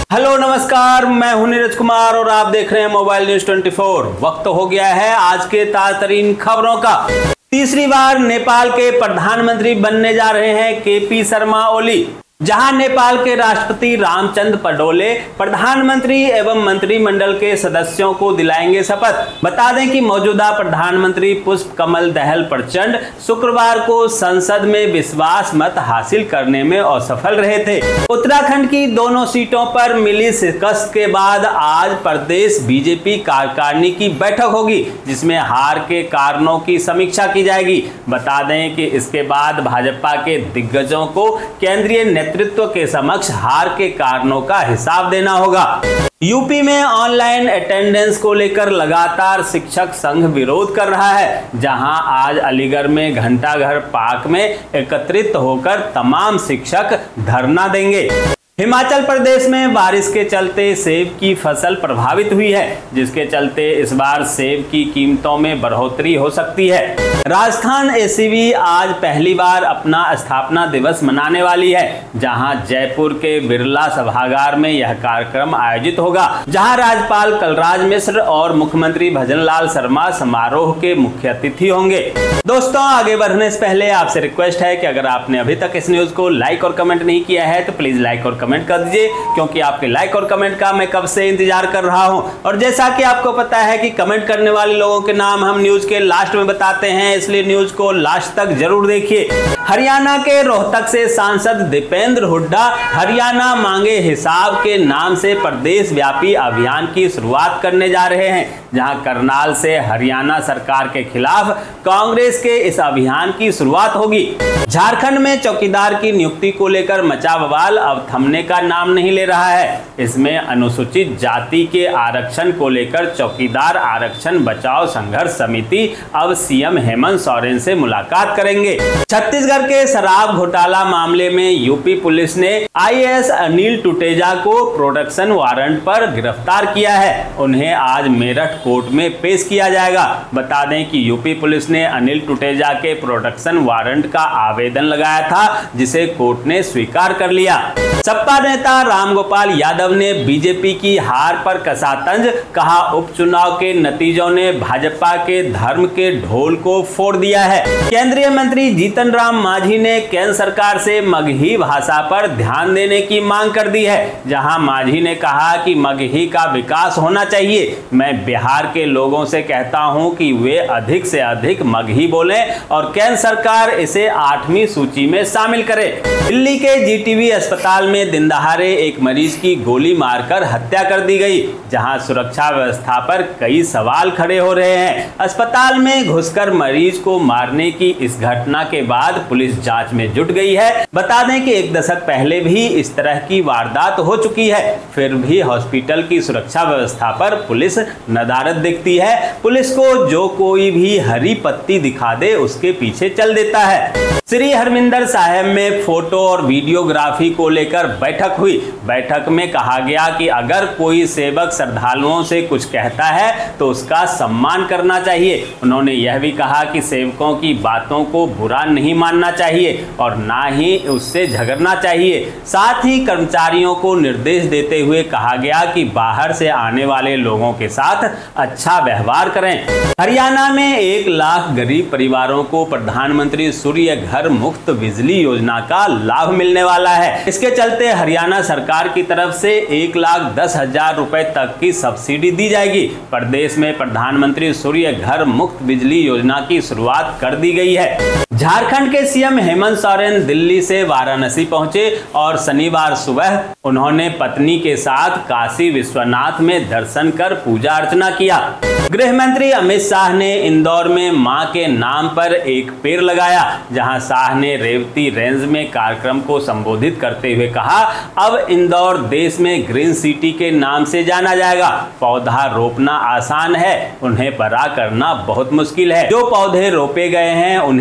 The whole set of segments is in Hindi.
हेलो नमस्कार, मैं हूं नीरज कुमार और आप देख रहे हैं मोबाइल न्यूज 24। वक्त हो गया है आज के ताजा तरीन खबरों का। तीसरी बार नेपाल के प्रधानमंत्री बनने जा रहे हैं केपी शर्मा ओली। जहां नेपाल के राष्ट्रपति रामचंद्र पडोले प्रधानमंत्री एवं मंत्रिमंडल के सदस्यों को दिलाएंगे शपथ। बता दें कि मौजूदा प्रधानमंत्री पुष्प कमल दहल प्रचंड शुक्रवार को संसद में विश्वास मत हासिल करने में असफल रहे थे। उत्तराखंड की दोनों सीटों पर मिली शिकस्त के बाद आज प्रदेश बीजेपी कार्यकारिणी की बैठक होगी, जिसमें हार के कारणों की समीक्षा की जाएगी। बता दें कि इसके बाद भाजपा के दिग्गजों को केंद्रीय नेतृत्व के समक्ष हार के कारणों का हिसाब देना होगा। यूपी में ऑनलाइन अटेंडेंस को लेकर लगातार शिक्षक संघ विरोध कर रहा है, जहां आज अलीगढ़ में घंटाघर पार्क में एकत्रित होकर तमाम शिक्षक धरना देंगे। हिमाचल प्रदेश में बारिश के चलते सेब की फसल प्रभावित हुई है, जिसके चलते इस बार सेब की कीमतों में बढ़ोतरी हो सकती है। राजस्थान एसीबी आज पहली बार अपना स्थापना दिवस मनाने वाली है, जहां जयपुर के बिरला सभागार में यह कार्यक्रम आयोजित होगा, जहां राज्यपाल कलराज मिश्र और मुख्यमंत्री भजनलाल शर्मा समारोह के मुख्य अतिथि होंगे। दोस्तों, आगे बढ़ने से पहले आपसे रिक्वेस्ट है कि अगर आपने अभी तक इस न्यूज को लाइक और कमेंट नहीं किया है तो प्लीज लाइक और कमेंट कर दीजिए, क्योंकि आपके लाइक और कमेंट का मैं कब से इंतजार कर रहा हूं। और जैसा कि आपको पता है कि कमेंट करने वाले लोगों के नाम हम न्यूज के लास्ट में बताते हैं, इसलिए न्यूज को लास्ट तक जरूर देखिए। हरियाणा के रोहतक से सांसद दीपेंद्र हुड्डा हरियाणा मांगे हिसाब के नाम से प्रदेश व्यापी अभियान की शुरुआत करने जा रहे हैं, जहां करनाल से हरियाणा सरकार के खिलाफ कांग्रेस के इस अभियान की शुरुआत होगी। झारखंड में चौकीदार की नियुक्ति को लेकर मचा बवाल अब थमने का नाम नहीं ले रहा है। इसमें अनुसूचित जाति के आरक्षण को लेकर चौकीदार आरक्षण बचाओ संघर्ष समिति अब सीएम हेमंत सोरेन से मुलाकात करेंगे। छत्तीसगढ़ के शराब घोटाला मामले में यूपी पुलिस ने आईएएस अनिल टुटेजा को प्रोडक्शन वारंट पर गिरफ्तार किया है। उन्हें आज मेरठ कोर्ट में पेश किया जाएगा। बता दें कि यूपी पुलिस ने अनिल टुटेजा के प्रोडक्शन वारंट का आवेदन लगाया था, जिसे कोर्ट ने स्वीकार कर लिया। सपा नेता रामगोपाल यादव ने बीजेपी की हार पर कसा तंज, कहा उपचुनाव के नतीजों ने भाजपा के धर्म के ढोल को फोड़ दिया है। केंद्रीय मंत्री जीतन राम मांझी ने केंद्र सरकार से मगही भाषा पर ध्यान देने की मांग कर दी है, जहां मांझी ने कहा कि मगही का विकास होना चाहिए। मैं बिहार के लोगों से कहता हूं कि वे अधिक से अधिक मगही बोलें और केंद्र सरकार इसे 8वीं सूची में शामिल करे। दिल्ली के जीटीबी अस्पताल में दिन दहाड़े एक मरीज की गोली मारकर हत्या कर दी गई, जहां सुरक्षा व्यवस्था पर कई सवाल खड़े हो रहे हैं। अस्पताल में घुसकर मरीज को मारने की इस घटना के बाद पुलिस जांच में जुट गई है। बता दें कि 1 दशक पहले भी इस तरह की वारदात हो चुकी है, फिर भी हॉस्पिटल की सुरक्षा व्यवस्था पर पुलिस नदारत दिखती है। पुलिस को जो कोई भी हरी पत्ती दिखा दे उसके पीछे चल देता है। श्री हरमिंदर साहिब में फोटो और वीडियोग्राफी को लेकर बैठक हुई। बैठक में कहा गया कि अगर कोई सेवक श्रद्धालुओं से कुछ कहता है तो उसका सम्मान करना चाहिए। उन्होंने यह भी कहा कि सेवकों की बातों को बुरा नहीं मानना चाहिए और ना ही उससे झगड़ना चाहिए। साथ ही कर्मचारियों को निर्देश देते हुए कहा गया कि बाहर से आने वाले लोगों के साथ अच्छा व्यवहार करें। हरियाणा में 1 लाख गरीब परिवारों को प्रधानमंत्री सूर्य घर मुफ्त बिजली योजना का लाभ मिलने वाला है। इसके चलते हरियाणा सरकार की तरफ से 1,10,000 रुपए तक की सब्सिडी दी जाएगी। प्रदेश में प्रधानमंत्री सूर्य घर मुफ्त बिजली योजना की शुरुआत कर दी गई है। झारखंड के सीएम हेमंत सोरेन दिल्ली से वाराणसी पहुंचे और शनिवार सुबह उन्होंने पत्नी के साथ काशी विश्वनाथ में दर्शन कर पूजा अर्चना किया। गृह मंत्री अमित शाह ने इंदौर में मां के नाम पर एक पेड़ लगाया, जहां शाह ने रेवती रेंज में कार्यक्रम को संबोधित करते हुए कहा, अब इंदौर देश में ग्रीन सिटी के नाम से जाना जाएगा। पौधा रोपना आसान है, उन्हें बड़ा करना बहुत मुश्किल है। जो पौधे रोपे गए हैं उन्हें अपने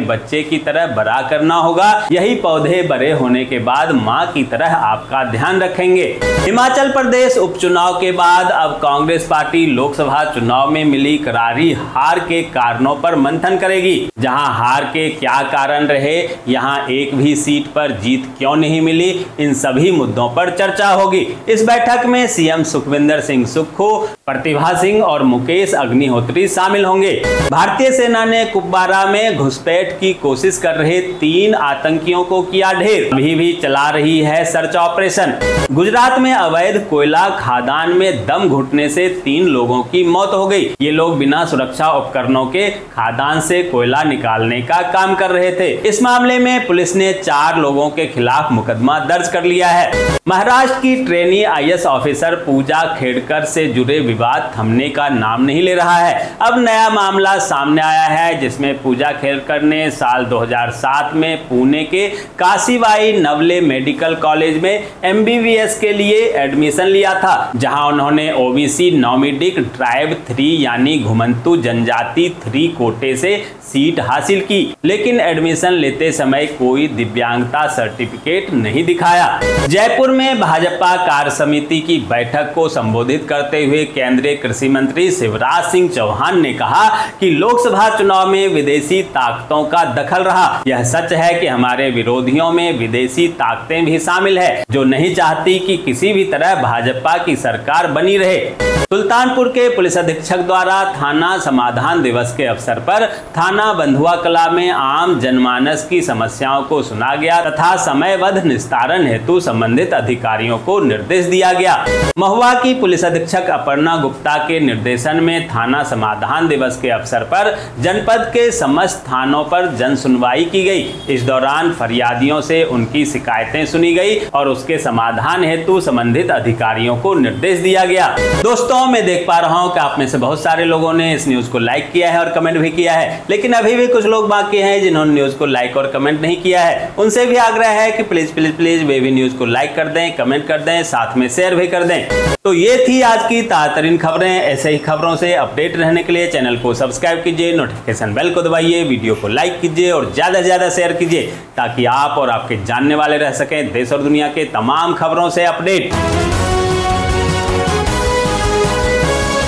बच्चे की तरह बड़ा करना होगा। यही पौधे बड़े होने के बाद मां की तरह आपका ध्यान रखेंगे। हिमाचल प्रदेश उपचुनाव के बाद अब कांग्रेस पार्टी लोकसभा चुनाव में मिली करारी हार के कारणों पर मंथन करेगी। जहां हार के क्या कारण रहे, यहां एक भी सीट पर जीत क्यों नहीं मिली, इन सभी मुद्दों पर चर्चा होगी। इस बैठक में सीएम सुखविंदर सिंह सुक्खू, प्रतिभा सिंह और मुकेश अग्निहोत्री शामिल होंगे। भारतीय सेना ने कुपवारा में घुसपैठ की कोशिश कर रहे 3 आतंकियों को किया ढेर। अभी भी चला रही है सर्च ऑपरेशन। गुजरात में अवैध कोयला खदान में दम घुटने से 3 लोगों की मौत हो गई। ये लोग बिना सुरक्षा उपकरणों के खदान से कोयला निकालने का काम कर रहे थे। इस मामले में पुलिस ने 4 लोगों के खिलाफ मुकदमा दर्ज कर लिया है। महाराष्ट्र की trainee IAS officer Pooja Khedkar से जुड़े विवाद थमने का नाम नहीं ले रहा है। अब नया मामला सामने आया है, जिसमें पूजा खेड़कर ने साल 2007 में पुणे के काशीबाई नवले मेडिकल कॉलेज में MBBS के लिए एडमिशन लिया था, जहां उन्होंने ओबीसी नॉमिडिक ट्राइब 3 यानी घुमंतु जनजाति 3 कोटे से सीट हासिल की, लेकिन एडमिशन लेते समय कोई दिव्यांगता सर्टिफिकेट नहीं दिखाया। जयपुर में भाजपा कार्य समिति की बैठक को संबोधित करते हुए केंद्रीय कृषि मंत्री शिवराज सिंह चौहान ने कहा कि लोकसभा चुनाव में विदेशी ताकतों का दखल रहा। यह सच है कि हमारे विरोधियों में विदेशी ताकतें भी शामिल है, जो नहीं चाहती कि किसी भी तरह भाजपा की सरकार बनी रहे। सुल्तानपुर के पुलिस अधीक्षक द्वारा थाना समाधान दिवस के अवसर पर थाना बंधुआ कला में आम जनमानस की समस्याओं को सुना गया तथा समयबद्ध निस्तारण हेतु संबंधित अधिकारियों को निर्देश दिया गया। महुआ की पुलिस अधीक्षक अपर्णा गुप्ता के निर्देशन में थाना समाधान दिवस के अवसर पर जनपद के समस्त थानों पर जन सुनवाई की गई। इस दौरान फरियादियों से उनकी शिकायतें सुनी गई और उसके समाधान हेतु संबंधित अधिकारियों को निर्देश दिया गया। दोस्तों, मैं देख पा रहा हूं कि आप में से बहुत सारे लोगों ने इस न्यूज को लाइक किया है और कमेंट भी किया है, लेकिन अभी भी कुछ लोग बाकी हैं जिन्होंने न्यूज को लाइक और कमेंट नहीं किया है। उनसे भी आग्रह है कि प्लीज प्लीज प्लीज वे भी न्यूज को लाइक कर दें, कमेंट कर दें, साथ में शेयर भी कर दें। तो ये थी आज की ताज़ातरीन खबरें। ऐसे ही खबरों से अपडेट रहने के लिए चैनल को सब्सक्राइब कीजिए, नोटिफिकेशन बेल को दबाइए, वीडियो को लाइक कीजिए और ज्यादा से ज्यादा शेयर कीजिए, ताकि आप और आपके जानने वाले रह सकें देश और दुनिया के तमाम खबरों से अपडेट।